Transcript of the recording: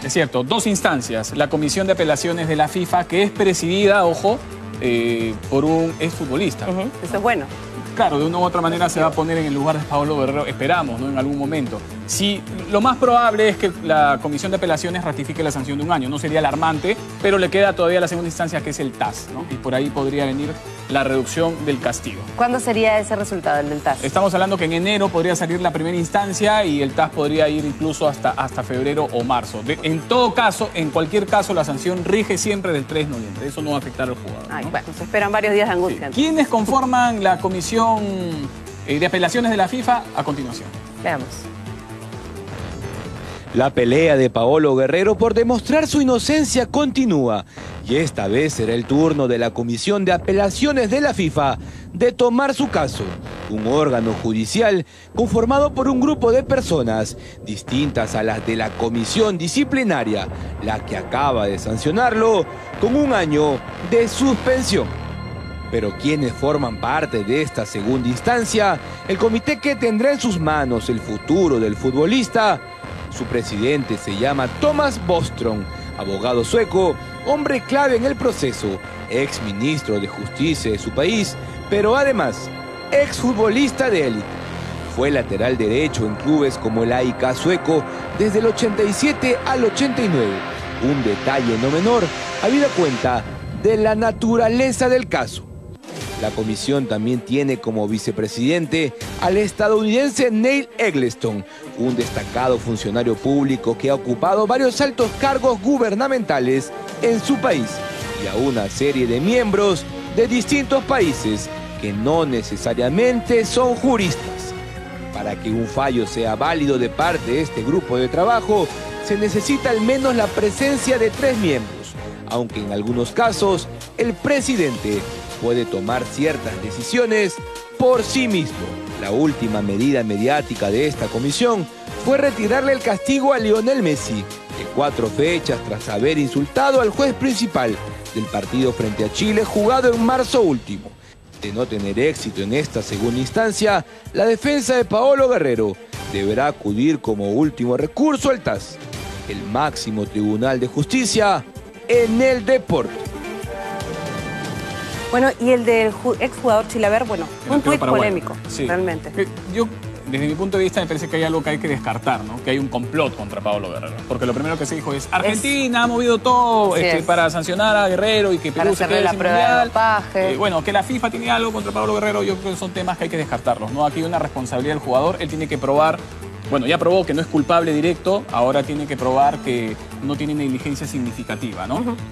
Es cierto, dos instancias. La Comisión de Apelaciones de la FIFA, que es presidida, ojo, por un exfutbolista. Eso es bueno. Claro, de una u otra manera se va a poner en el lugar de Paolo Guerrero, esperamos, ¿no? En algún momento. Sí, lo más probable es que la Comisión de Apelaciones ratifique la sanción de 1 año. No sería alarmante, pero le queda todavía la segunda instancia, que es el TAS, ¿no? Y por ahí podría venir la reducción del castigo. ¿Cuándo sería ese resultado, el del TAS? Estamos hablando que en enero podría salir la primera instancia y el TAS podría ir incluso hasta febrero o marzo. En todo caso, en cualquier caso, la sanción rige siempre del 3 de noviembre. Eso no va a afectar al jugador, ¿no? Ay, bueno, se esperan varios días de angustia. Sí. ¿Quiénes conforman la Comisión de Apelaciones de la FIFA? A continuación. Veamos. La pelea de Paolo Guerrero por demostrar su inocencia continúa y esta vez será el turno de la Comisión de Apelaciones de la FIFA de tomar su caso, un órgano judicial conformado por un grupo de personas distintas a las de la Comisión Disciplinaria, la que acaba de sancionarlo con 1 año de suspensión. Pero quienes forman parte de esta segunda instancia, el comité que tendrá en sus manos el futuro del futbolista. Su presidente se llama Thomas Bodström, abogado sueco, hombre clave en el proceso, ex ministro de Justicia de su país, pero además ex futbolista de élite. Fue lateral derecho en clubes como el AIK sueco desde el 87 al 89. Un detalle no menor, habida cuenta de la naturaleza del caso. La comisión también tiene como vicepresidente al estadounidense Neil Eggleston, un destacado funcionario público que ha ocupado varios altos cargos gubernamentales en su país, y a una serie de miembros de distintos países que no necesariamente son juristas. Para que un fallo sea válido de parte de este grupo de trabajo, se necesita al menos la presencia de 3 miembros, aunque en algunos casos el presidente puede tomar ciertas decisiones por sí mismo. La última medida mediática de esta comisión fue retirarle el castigo a Lionel Messi de 4 fechas tras haber insultado al juez principal del partido frente a Chile jugado en marzo último. De no tener éxito en esta segunda instancia, la defensa de Paolo Guerrero deberá acudir como último recurso al TAS, el máximo tribunal de justicia en el deporte. Bueno, y el del exjugador Chilaver, bueno, un tuit polémico, sí, realmente. Yo, desde mi punto de vista, me parece que hay algo que hay que descartar, ¿no? Que hay un complot contra Paolo Guerrero. Porque lo primero que se dijo es, Argentina ha movido todo para sancionar a Guerrero y que Perú se quede sin mundial. Bueno, que la FIFA tiene algo contra Paolo Guerrero, yo creo que son temas que hay que descartarlos, ¿no? Aquí hay una responsabilidad del jugador, él tiene que probar. Bueno, ya probó que no es culpable directo, ahora tiene que probar que no tiene negligencia significativa, ¿no?